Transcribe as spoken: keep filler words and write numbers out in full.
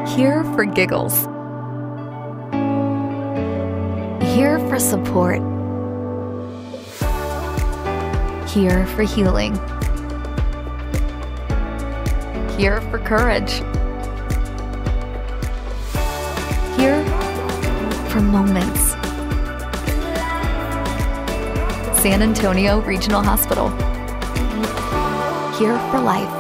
Here for giggles. Here for support. Here for healing. Here for courage. Here for moments. San Antonio Regional Hospital. Here for life.